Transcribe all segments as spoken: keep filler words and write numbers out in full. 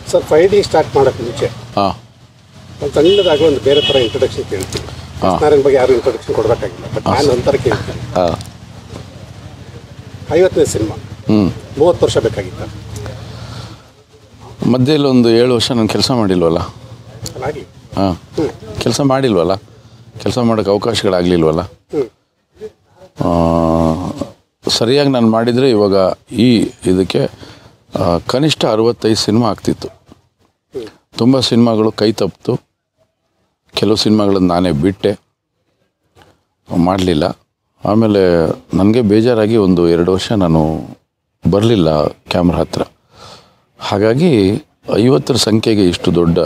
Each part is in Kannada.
ಸರ್ ಫೈವ್ ಡಿ ಸ್ಟಾರ್ಟ್ ಮಾಡೋಕ್ಕೆ ಮುಂಚೆ ಹಾಂ ಒಂದು ಸಣ್ಣದಾಗಿ ಒಂದು ಬೇರೆ ಥರ ಇಂಟ್ರೊಡಕ್ಷನ್ ಕೇಳ್ತೀನಿ. ನಾರಾಯಣ್ ಬಗ್ಗೆ ಯಾರು ಇಂಟ್ರೊಡಕ್ಷನ್ ಕೊಡಬೇಕಾಗಿಲ್ಲ, ಬಟ್ ನಾನು ಒಂಥರ ಕೇಳ್ತೀನಿ. ಹಾಂ ಐವತ್ತನೇ ಸಿನಿಮಾ, ಹ್ಞೂ ಮೂವತ್ತು ವರ್ಷ ಬೇಕಾಗಿತ್ತ? ಮಧ್ಯದಲ್ಲಿ ಒಂದು ಏಳು ವರ್ಷ ನಾನು ಕೆಲಸ ಮಾಡಿಲ್ವಲ್ಲ. ಹಾಗೆ ಹಾಂ ಕೆಲಸ ಮಾಡಿಲ್ವಲ್ಲ, ಕೆಲಸ ಮಾಡೋಕ್ಕೆ ಅವಕಾಶಗಳಾಗಲಿಲ್ವಲ್ಲ. ಸರಿಯಾಗಿ ನಾನು ಮಾಡಿದರೆ ಇವಾಗ ಈ ಇದಕ್ಕೆ ಕನಿಷ್ಠ ಅರವತ್ತೈದು ಸಿನಿಮಾ ಆಗ್ತಿತ್ತು. ತುಂಬ ಸಿನಿಮಾಗಳು ಕೈ ತಪ್ಪಿತು, ಕೆಲವು ಸಿನಿಮಾಗಳನ್ನು ನಾನೇ ಬಿಟ್ಟೆ, ಮಾಡಲಿಲ್ಲ. ಆಮೇಲೆ ನನಗೆ ಬೇಜಾರಾಗಿ ಒಂದು ಎರಡು ವರ್ಷ ನಾನು ಬರಲಿಲ್ಲ ಕ್ಯಾಮ್ರಾ ಹತ್ರ. ಹಾಗಾಗಿ ಐವತ್ತರ ಸಂಖ್ಯೆಗೆ ಇಷ್ಟು ದೊಡ್ಡ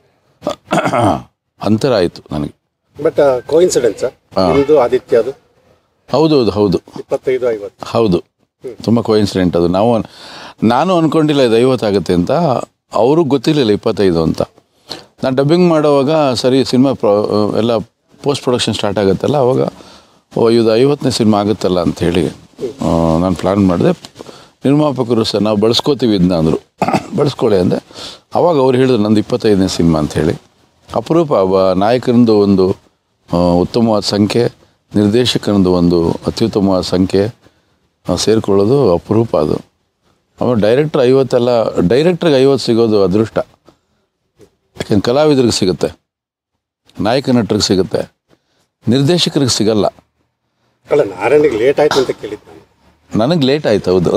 ಅಂತರ ಆಯಿತು ನನಗೆ. ಬಟ್ ಕೋಇನ್ಸಿಡೆನ್ಸ್ ನಿಮ್ಮದು ಆದಿತ್ಯದು? ಹೌದು ಹೌದು ಹೌದು ಇಪ್ಪತ್ತೈದು ಐವತ್ತು ಹೌದು, ತುಂಬ ಕೋಇನ್ಸಿಡೆಂಟ್ ಅದು. ನಾವು ನಾನು ಅಂದ್ಕೊಂಡಿಲ್ಲ ಇದು ಐವತ್ತಾಗುತ್ತೆ ಅಂತ, ಅವ್ರಿಗೆ ಗೊತ್ತಿರಲಿಲ್ಲ ಇಪ್ಪತ್ತೈದು ಅಂತ. ನಾನು ಡಬ್ಬಿಂಗ್ ಮಾಡೋವಾಗ ಸರಿ ಸಿನಿಮಾ ಪ್ರೊ ಎಲ್ಲ ಪೋಸ್ಟ್ ಪ್ರೊಡಕ್ಷನ್ ಸ್ಟಾರ್ಟ್ ಆಗುತ್ತಲ್ಲ, ಅವಾಗ ಓ ಇದು ಐವತ್ತನೇ ಸಿನಿಮಾ ಆಗುತ್ತಲ್ಲ ಅಂಥೇಳಿ ನಾನು ಪ್ಲ್ಯಾನ್ ಮಾಡಿದೆ. ನಿರ್ಮಾಪಕರು ಸರ್ ನಾವು ಬಳಸ್ಕೋತೀವಿ ಇದನ್ನ ಅಂದರು. ಬಳಸ್ಕೊಳ್ಳಿ ಅಂದೆ. ಅವಾಗ ಅವ್ರು ಹೇಳಿದ್ರು ನಂದು ಇಪ್ಪತ್ತೈದನೇ ಸಿನಿಮಾ ಅಂಥೇಳಿ. ಅಪರೂಪ ನಾಯಕನದು ಒಂದು ಉತ್ತಮವಾದ ಸಂಖ್ಯೆ, ನಿರ್ದೇಶಕನದು ಒಂದು ಅತ್ಯುತ್ತಮವಾದ ಸಂಖ್ಯೆ ಸೇರಿಕೊಳ್ಳೋದು ಅಪರೂಪ ಅದು. ಆಮೇಲೆ ಡೈರೆಕ್ಟ್ರ್ ಐವತ್ತೆಲ್ಲ, ಡೈರೆಕ್ಟ್ರಿಗೆ ಐವತ್ತು ಸಿಗೋದು ಅದೃಷ್ಟ. ಯಾಕೆಂದ್ರೆ ಕಲಾವಿದ್ರಿಗೆ ಸಿಗುತ್ತೆ, ನಾಯಕ ನಟರಿಗೆ ಸಿಗುತ್ತೆ, ನಿರ್ದೇಶಕರಿಗೆ ಸಿಗಲ್ಲ. ಅಲ್ಲ, ನಾರಾಯಣಿಗೆ ಲೇಟ್ ಆಯ್ತು ಅಂತ ಕೇಳಿದ್ದು ನಾನು. ನನಗೆ ಲೇಟ್ ಆಯ್ತು, ಹೌದು.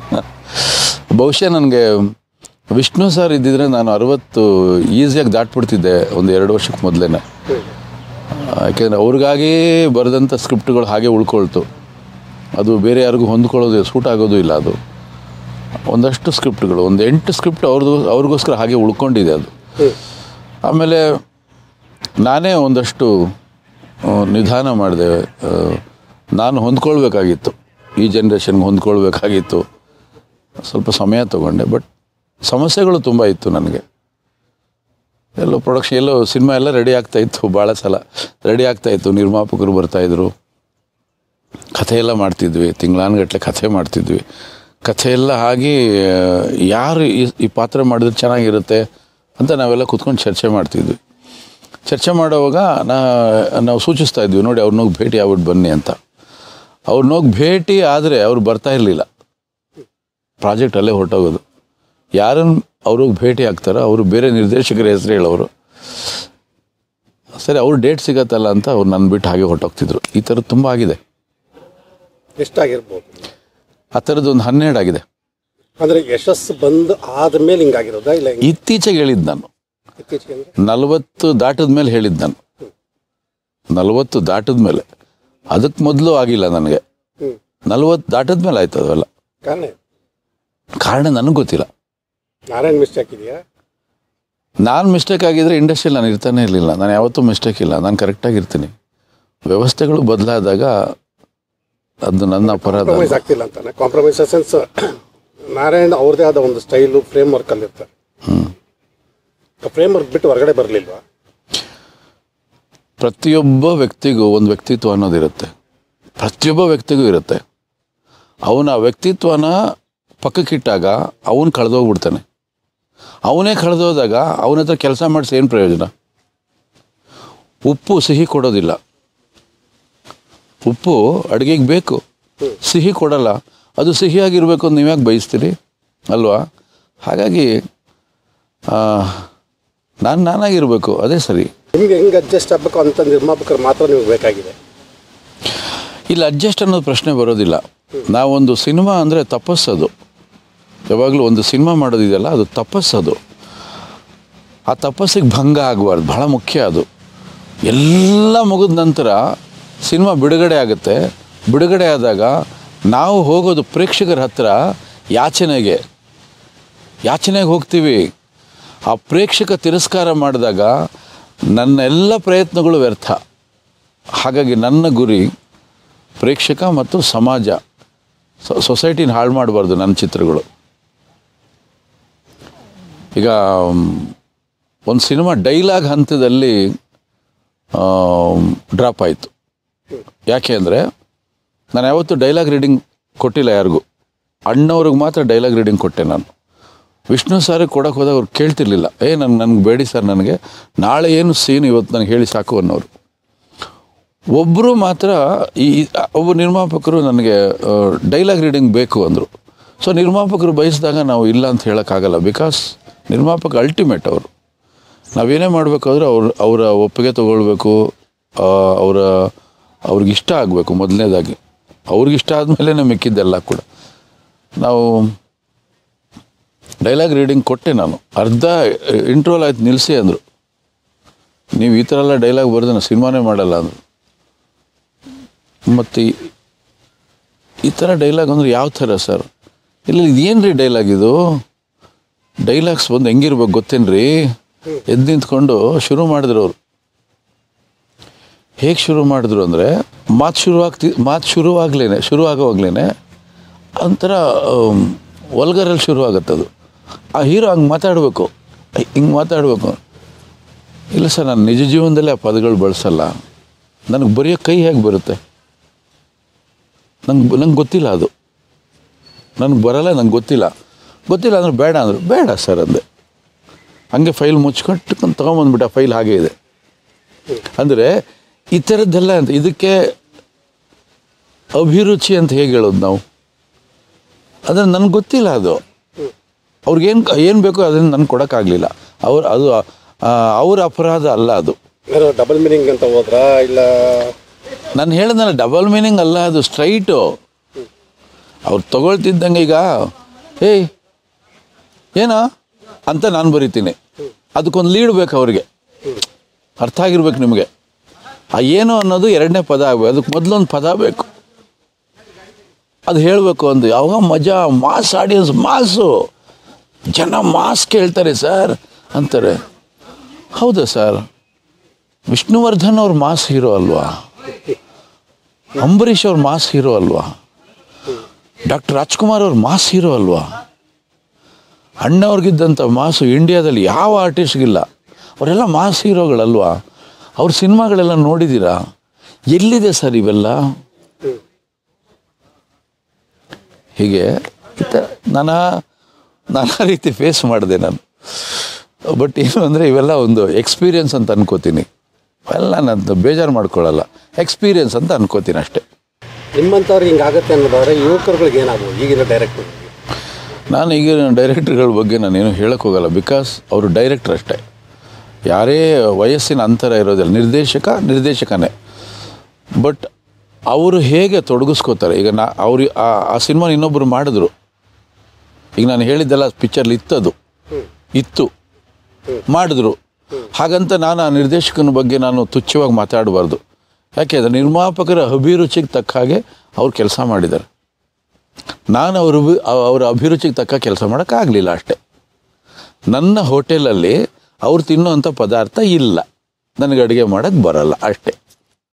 ಬಹುಶಃ ನನಗೆ ವಿಷ್ಣು ಸರ್ ಇದ್ದಿದ್ರೆ ನಾನು ಅರವತ್ತು ಈಸಿಯಾಗಿ ದಾಟ್ಬಿಡ್ತಿದ್ದೆ ಒಂದು ಎರಡು ವರ್ಷಕ್ಕೆ ಮೊದಲೇ. ಯಾಕೆಂದರೆ ಅವ್ರಿಗಾಗಿ ಬರೆದಂಥ ಸ್ಕ್ರಿಪ್ಟ್ಗಳು ಹಾಗೆ ಉಳ್ಕೊಳ್ತು. ಅದು ಬೇರೆ ಯಾರಿಗೂ ಹೊಂದ್ಕೊಳ್ಳೋದು ಸೂಟ್ ಆಗೋದು ಇಲ್ಲ. ಅದು ಒಂದಷ್ಟು ಸ್ಕ್ರಿಪ್ಟ್ಗಳು, ಒಂದು ಎಂಟು ಸ್ಕ್ರಿಪ್ಟ್ ಅವ್ರದ್ದು ಅವ್ರಿಗೋಸ್ಕರ ಹಾಗೆ ಉಳ್ಕೊಂಡಿದೆ ಅದು. ಆಮೇಲೆ ನಾನೇ ಒಂದಷ್ಟು ನಿಧಾನ ಮಾಡಿದೆ. ನಾನು ಹೊಂದ್ಕೊಳ್ಬೇಕಾಗಿತ್ತು, ಈ ಜನ್ರೇಷನ್ಗೆ ಹೊಂದ್ಕೊಳ್ಬೇಕಾಗಿತ್ತು. ಸ್ವಲ್ಪ ಸಮಯ ತೊಗೊಂಡೆ. ಬಟ್ ಸಮಸ್ಯೆಗಳು ತುಂಬ ಇತ್ತು ನನಗೆ. ಎಲ್ಲೋ ಪ್ರೊಡಕ್ಷನ್, ಎಲ್ಲೋ ಸಿನಿಮಾ ಎಲ್ಲ ರೆಡಿ ಆಗ್ತಾಯಿತ್ತು, ಭಾಳ ಸಲ ರೆಡಿ ಆಗ್ತಾಯಿತ್ತು. ನಿರ್ಮಾಪಕರು ಬರ್ತಾಯಿದ್ರು, ಕಥೆ ಎಲ್ಲ ಮಾಡ್ತಿದ್ವಿ, ತಿಂಗಳಾನುಗಟ್ಟಲೆ ಕಥೆ ಮಾಡ್ತಿದ್ವಿ. ಕಥೆ ಎಲ್ಲ ಆಗಿ ಯಾರು ಈ ಈ ಪಾತ್ರ ಮಾಡಿದ್ರೆ ಚೆನ್ನಾಗಿರುತ್ತೆ ಅಂತ ನಾವೆಲ್ಲ ಕೂತ್ಕೊಂಡು ಚರ್ಚೆ ಮಾಡ್ತಿದ್ವಿ. ಚರ್ಚೆ ಮಾಡೋವಾಗ ನಾ ನಾವು ಸೂಚಿಸ್ತಾ ಇದ್ವಿ, ನೋಡಿ ಅವ್ರನ್ನೋಗಿ ಭೇಟಿ ಆಗ್ಬಿಟ್ಟು ಬನ್ನಿ ಅಂತ. ಅವ್ರನ್ನೋಗಿ ಭೇಟಿ ಆದರೆ ಅವ್ರು ಬರ್ತಾ ಇರಲಿಲ್ಲ, ಪ್ರಾಜೆಕ್ಟ್ ಅಲ್ಲೇ ಹೊರಟೋಗೋದು. ಯಾರನ್ನು ಅವ್ರಿಗೆ ಭೇಟಿ ಆಗ್ತಾರೋ ಅವರು ಬೇರೆ ನಿರ್ದೇಶಕರ ಹೆಸರು ಹೇಳೋರು. ಸರಿ ಅವ್ರು ಡೇಟ್ ಸಿಗತ್ತಲ್ಲ ಅಂತ ಅವ್ರು ನನ್ನ ಬಿಟ್ಟು ಹಾಗೆ ಹೊರಟೋಗ್ತಿದ್ರು. ಈ ಥರದ್ದು ತುಂಬ ಆಗಿದೆ. ಎಷ್ಟಾಗಿರ್ಬೋದು? ಆ ಥರದ್ದು ಒಂದು ಹನ್ನೆರಡು ಆಗಿದೆ. ಅಂದರೆ ಯಶಸ್ಸು ಬಂದು ಆದಮೇಲೆ ಹಿಂಗಾಗಿರೋದಾ? ಇಲ್ಲ, ಇತ್ತೀಚೆಗೆ ಹೇಳಿದ್ದು ನಾನು. ಇತ್ತೀಚೆಗೆ ನಲವತ್ತು ದಾಟದ ಮೇಲೆ ಹೇಳಿದ್ದು ನಾನು. ನಲವತ್ತು ದಾಟದ ಮೇಲೆ, ಅದಕ್ಕೆ ಮೊದಲು ಆಗಿಲ್ಲ ನನಗೆ. ನಲವತ್ತು ದಾಟದ ಮೇಲೆ ಆಯ್ತು ಅದೆಲ್ಲ. ಕಾರಣ ಕಾರಣ ನನಗೆ ಗೊತ್ತಿಲ್ಲ. ನಾರಾಯಣ್ ಮಿಸ್ಟೇಕ್ ಇದೆಯಾ? ನಾನು ಮಿಸ್ಟೇಕ್ ಆಗಿದ್ರೆ ಇಂಡಸ್ಟ್ರಿಯಲ್ಲಿ ನಾನು ಇರ್ತಾನೆ ಇರಲಿಲ್ಲ. ನಾನು ಯಾವತ್ತೂ ಮಿಸ್ಟೇಕ್ ಇಲ್ಲ, ನಾನು ಕರೆಕ್ಟಾಗಿರ್ತೀನಿ. ವ್ಯವಸ್ಥೆಗಳು ಬದಲಾದಾಗ ಅದು ನನ್ನ ಅಪರಾಧ. ಕಾಂಪ್ರಮೈಸ್ ಆಗ್ತಿಲ್ಲ ಅಂತಾನೆ. ಕಾಂಪ್ರಮೈಸ್ ಸೆನ್ಸ್ ನಾರಾಯಣ್ ಅವ್ರದೇ ಆದ ಒಂದು ಸ್ಟೈಲು, ಫ್ರೇಮ್ ವರ್ಕಲ್ಲಿ ಇರ್ತಾರೆ. ಹ್ಞೂ ಫ್ರೇಮ್ ವರ್ಕ್ ಬಿಟ್ಟು ಹೊರಗಡೆ ಬರಲಿಲ್ವಾ? ಪ್ರತಿಯೊಬ್ಬ ವ್ಯಕ್ತಿಗೂ ಒಂದು ವ್ಯಕ್ತಿತ್ವ ಅನ್ನೋದಿರುತ್ತೆ. ಪ್ರತಿಯೊಬ್ಬ ವ್ಯಕ್ತಿಗೂ ಇರುತ್ತೆ. ಅವನ ವ್ಯಕ್ತಿತ್ವನ ಪಕ್ಕಕ್ಕಿಟ್ಟಾಗ ಅವನು ಕಳೆದೋಗ್ಬಿಡ್ತಾನೆ. ಅವನೇ ಕಳೆದೋದಾಗ ಅವನ ಹತ್ರ ಕೆಲಸ ಮಾಡಿಸಿ ಏನು ಪ್ರಯೋಜನ? ಉಪ್ಪು ಸಿಹಿ ಕೊಡೋದಿಲ್ಲ. ಉಪ್ಪು ಅಡುಗೆಗೆ ಬೇಕು, ಸಿಹಿ ಕೊಡಲ್ಲ. ಅದು ಸಿಹಿಯಾಗಿರಬೇಕು ಅಂತ ನೀವ್ಯಾಕೆ ಬಯಸ್ತೀರಿ ಅಲ್ವಾ? ಹಾಗಾಗಿ ನಾನು ನಾನಾಗಿರಬೇಕು, ಅದೇ ಸರಿ. ನಿಮ್ಗೆ ಹೆಂಗೆ ಅಡ್ಜಸ್ಟ್ ಆಗಬೇಕು ಅಂತ ನಿರ್ಮಾಪಕರು ಮಾತ್ರ ನಿಮ್ಗೆ ಬೇಕಾಗಿದೆ. ಇಲ್ಲ, ಅಡ್ಜಸ್ಟ್ ಅನ್ನೋದು ಪ್ರಶ್ನೆ ಬರೋದಿಲ್ಲ. ನಾವೊಂದು ಸಿನಿಮಾ ಅಂದರೆ ತಪಸ್ಸದು. ಯಾವಾಗಲೂ ಒಂದು ಸಿನಿಮಾ ಮಾಡೋದಿದೆಯಲ್ಲ, ಅದು ತಪಸ್ಸದು. ಆ ತಪಸ್ಸಿಗೆ ಭಂಗ ಆಗಬಾರ್ದು, ಭಾಳ ಮುಖ್ಯ ಅದು. ಎಲ್ಲ ಮುಗಿದ ನಂತರ ಸಿನಿಮಾ ಬಿಡುಗಡೆ ಆಗುತ್ತೆ. ಬಿಡುಗಡೆ ಆದಾಗ ನಾವು ಹೋಗೋದು ಪ್ರೇಕ್ಷಕರ ಹತ್ರ ಯಾಚನೆಗೆ ಯಾಚನೆಗೆ ಹೋಗ್ತೀವಿ. ಆ ಪ್ರೇಕ್ಷಕ ತಿರಸ್ಕಾರ ಮಾಡಿದಾಗ ನನ್ನ ಎಲ್ಲ ಪ್ರಯತ್ನಗಳು ವ್ಯರ್ಥ. ಹಾಗಾಗಿ ನನ್ನ ಗುರಿ ಪ್ರೇಕ್ಷಕ ಮತ್ತು ಸಮಾಜ, ಸೊಸೈಟಿನ ಹಾಳು ಮಾಡಬಾರ್ದು ನನ್ನ ಚಿತ್ರಗಳು. ಈಗ ಒಂದು ಸಿನಿಮಾ ಡೈಲಾಗ್ ಹಂತದಲ್ಲಿ ಡ್ರಾಪ್ ಆಯಿತು. ಯಾಕೆ ಅಂದರೆ ನಾನು ಯಾವತ್ತೂ ಡೈಲಾಗ್ ರೀಡಿಂಗ್ ಕೊಟ್ಟಿಲ್ಲ ಯಾರಿಗೂ. ಅಣ್ಣವ್ರಿಗೆ ಮಾತ್ರ ಡೈಲಾಗ್ ರೀಡಿಂಗ್ ಕೊಟ್ಟೆ ನಾನು. ವಿಷ್ಣು ಸಾರಿಗೆ ಕೊಡೋಕೆ ಹೋದಾಗ ಅವ್ರು ಕೇಳ್ತಿರ್ಲಿಲ್ಲ, ಏ ನಂಗೆ ನನಗೆ ಬೇಡಿ ಸರ್, ನನಗೆ ನಾಳೆ ಏನು ಸೀನ್ ಇವತ್ತು ನನಗೆ ಹೇಳಿ ಸಾಕು ಅನ್ನೋರು. ಒಬ್ಬರು ಮಾತ್ರ ಈ ಒಬ್ಬ ನಿರ್ಮಾಪಕರು ನನಗೆ ಡೈಲಾಗ್ ರೀಡಿಂಗ್ ಬೇಕು ಅಂದರು. ಸೊ ನಿರ್ಮಾಪಕರು ಬಯಸಿದಾಗ ನಾವು ಇಲ್ಲ ಅಂತ ಹೇಳೋಕ್ಕಾಗಲ್ಲ, ಬಿಕಾಸ್ ನಿರ್ಮಾಪಕ ಅಲ್ಟಿಮೇಟ್ ಅವರು. ನಾವೇನೇ ಮಾಡಬೇಕಾದ್ರೂ ಅವ್ರು ಅವರ ಒಪ್ಪಿಗೆ ತೊಗೊಳ್ಬೇಕು, ಅವರ ಅವ್ರಿಗಿಷ್ಟ ಆಗಬೇಕು ಮೊದಲನೇದಾಗಿ. ಅವ್ರಿಗಿಷ್ಟ ಆದಮೇಲೆ ಮಿಕ್ಕಿದ್ದೆಲ್ಲ ಕೂಡ. ನಾವು ಡೈಲಾಗ್ ರೀಡಿಂಗ್ ಕೊಟ್ಟೆ, ನಾನು ಅರ್ಧ ಇಂಟ್ರೋಲ್ ಆಯ್ತು ನಿಲ್ಲಿಸಿ ಅಂದರು. ನೀವು ಈ ಥರ ಎಲ್ಲ ಡೈಲಾಗ್ ಬರೆದು ನಾನು ಸಿನಿಮಾನೇ ಮಾಡಲ್ಲ ಅಂದರು. ಮತ್ತು ಈ ಥರ ಡೈಲಾಗ್ ಅಂದರೆ ಯಾವ ಥರ ಸರ್? ಇಲ್ಲ ಇದೇನು ರೀ ಡೈಲಾಗ್ ಇದು? ಡೈಲಾಗ್ಸ್ ಬಂದು ಹೆಂಗಿರ್ಬೇಕು ಗೊತ್ತೇನು ರೀ? ಎದ್ದು ನಿಂತ್ಕೊಂಡು ಶುರು ಮಾಡಿದ್ರು ಅವರು. ಹೇಗೆ ಶುರು ಮಾಡಿದ್ರು ಅಂದರೆ, ಮಾತು ಶುರುವಾಗ್ತಿ ಮಾತು ಶುರುವಾಗ್ಲೇ ಶುರುವಾಗೋವಾಗ್ಲೇ ಒಂಥರ ವಲ್ಗರಲ್ಲಿ ಶುರುವಾಗತ್ತದು. ಆ ಹೀರೋ ಹಂಗೆ ಮಾತಾಡಬೇಕು, ಹಿಂಗೆ ಮಾತಾಡಬೇಕು. ಇಲ್ಲ ಸರ್, ನಾನು ನಿಜ ಜೀವನದಲ್ಲೇ ಆ ಪದಗಳು ಬಳಸಲ್ಲ. ನನಗೆ ಬರೆಯೋ ಕೈ ಹೇಗೆ ಬರುತ್ತೆ? ನಂಗೆ ನಂಗೆ ಗೊತ್ತಿಲ್ಲ, ಅದು ನನಗೆ ಬರಲ್ಲ, ನಂಗೆ ಗೊತ್ತಿಲ್ಲ. ಗೊತ್ತಿಲ್ಲ ಅಂದ್ರೆ ಬೇಡ ಅಂದರು. ಬೇಡ ಸರ್ ಅಂದೆ. ಹಂಗೆ ಫೈಲ್ ಮುಚ್ಕೊಂಡು ತೊಗೊಂಬಂದ್ಬಿಟ್ಟು ಆ ಫೈಲ್ ಹಾಗೇ ಇದೆ. ಅಂದರೆ ಈ ಥರದ್ದೆಲ್ಲ ಅಂತ, ಇದಕ್ಕೆ ಅಭಿರುಚಿ ಅಂತ ಹೇಗೆ ಹೇಳೋದು ನಾವು? ಆದರೆ ನನಗೆ ಗೊತ್ತಿಲ್ಲ ಅದು. ಅವ್ರಿಗೇನು ಏನು ಬೇಕೋ ಅದನ್ನು ನನಗೆ ಕೊಡೋಕ್ಕಾಗಲಿಲ್ಲ. ಅವ್ರು ಅದು ಅವ್ರ ಅಪರಾಧ ಅಲ್ಲ ಅದು. ಡಬಲ್ ಮೀನಿಂಗ್ ಅಂತ ಹೋದ್ರಾ? ಇಲ್ಲ, ನಾನು ಹೇಳಿದ್ನಲ್ಲ, ಡಬಲ್ ಮೀನಿಂಗ್ ಅಲ್ಲ, ಅದು ಸ್ಟ್ರೈಟು. ಅವ್ರು ತಗೊಳ್ತಿದ್ದಂಗೆ ಈಗ ಏಯ್ ಏನೋ ಅಂತ ನಾನು ಬರಿತೀನಿ, ಅದಕ್ಕೊಂದು ಲೀಡ್ ಬೇಕು ಅವ್ರಿಗೆ, ಅರ್ಥ ಆಗಿರ್ಬೇಕು ನಿಮಗೆ. ಆ ಏನು ಅನ್ನೋದು ಎರಡನೇ ಪದ ಆಗಬೇಕು, ಅದಕ್ಕೆ ಮೊದಲೊಂದು ಪದ ಬೇಕು, ಅದು ಹೇಳಬೇಕು. ಒಂದು ಯಾವಾಗ ಮಜಾ, ಮಾಸ್ ಆಡಿಯನ್ಸ್, ಮಾಸು ಜನ ಮಾಸ್ ಕೇಳ್ತಾರೆ ಸರ್ ಅಂತಾರೆ. ಹೌದಾ ಸರ್? ವಿಷ್ಣುವರ್ಧನ್ ಅವ್ರ ಮಾಸ್ ಹೀರೋ ಅಲ್ವಾ? ಅಂಬರೀಷ್ ಅವ್ರ ಮಾಸ್ ಹೀರೋ ಅಲ್ವಾ? ಡಾಕ್ಟರ್ ರಾಜ್ಕುಮಾರ್ ಅವ್ರ ಮಾಸ್ ಹೀರೋ ಅಲ್ವಾ? ಅಣ್ಣವ್ರಿಗಿದ್ದಂಥ ಮಾಸು ಇಂಡಿಯಾದಲ್ಲಿ ಯಾವ ಆರ್ಟಿಸ್ಟ್ಗಿಲ್ಲ. ಅವರೆಲ್ಲ ಮಾಸ್ ಹೀರೋಗಳಲ್ವಾ? ಅವ್ರ ಸಿನಿಮಾಗಳೆಲ್ಲ ನೋಡಿದ್ದೀರಾ? ಎಲ್ಲಿದೆ ಸರ್ ಇವೆಲ್ಲ? ಹೀಗೆ ನಾನಾ ನಾನಾ ರೀತಿ ಫೇಸ್ ಮಾಡಿದೆ ನಾನು. ಬಟ್ ಏನು ಅಂದರೆ ಇವೆಲ್ಲ ಒಂದು ಎಕ್ಸ್ಪೀರಿಯನ್ಸ್ ಅಂತ ಅನ್ಕೋತೀನಿ. ಎಲ್ಲ ನಾನು ಬೇಜಾರು ಮಾಡ್ಕೊಳ್ಳಲ್ಲ, ಎಕ್ಸ್ಪೀರಿಯನ್ಸ್ ಅಂತ ಅನ್ಕೋತೀನಿ ಅಷ್ಟೇ. ನಿಮ್ಮಂಥವ್ರು ಹಿಂಗಾಗತ್ತೆ ಅನ್ನೋದಾದ್ರೆ ಯುವಕರುಗಳಿಗೆ ಏನಾಗ್ಬೋದು ಈಗಿನ ಡೈರೆಕ್ಟರ್? ನಾನು ಈಗಿನ ಡೈರೆಕ್ಟರ್ಗಳ ಬಗ್ಗೆ ನಾನೇನು ಹೇಳಕ್ಕೆ ಹೋಗಲ್ಲ, ಬಿಕಾಸ್ ಅವರು ಡೈರೆಕ್ಟರ್ ಅಷ್ಟೇ. ಯಾರೇ ವಯಸ್ಸಿನ ಅಂತರ ಇರೋದಿಲ್ಲ, ನಿರ್ದೇಶಕ ನಿರ್ದೇಶಕನೇ. ಬಟ್ ಅವರು ಹೇಗೆ ತೊಡಗಿಸ್ಕೋತಾರೆ. ಈಗ ನಾ ಅವ್ರು ಆ ಸಿನಿಮಾ ಇನ್ನೊಬ್ಬರು ಮಾಡಿದ್ರು, ಈಗ ನಾನು ಹೇಳಿದ್ದೆಲ್ಲ ಪಿಕ್ಚರ್ಲಿ ಇತ್ತದು ಇತ್ತು ಮಾಡಿದ್ರು. ಹಾಗಂತ ನಾನು ಆ ನಿರ್ದೇಶಕನ ಬಗ್ಗೆ ನಾನು ತುಚ್ಛವಾಗಿ ಮಾತಾಡಬಾರ್ದು. ಯಾಕೆಂದರೆ ನಿರ್ಮಾಪಕರ ಅಭಿರುಚಿಗೆ ತಕ್ಕ ಹಾಗೆ ಅವ್ರು ಕೆಲಸ ಮಾಡಿದ್ದಾರೆ. ನಾನು ಅವ್ರ ಅವರ ಅಭಿರುಚಿಗೆ ತಕ್ಕ ಕೆಲಸ ಮಾಡೋಕ್ಕಾಗಲಿಲ್ಲ ಅಷ್ಟೆ. ನನ್ನ ಹೋಟೆಲಲ್ಲಿ ಅವ್ರು ತಿನ್ನುವಂಥ ಪದಾರ್ಥ ಇಲ್ಲ, ನನಗೆ ಅಡುಗೆ ಮಾಡೋಕ್ಕೆ ಬರಲ್ಲ ಅಷ್ಟೇ.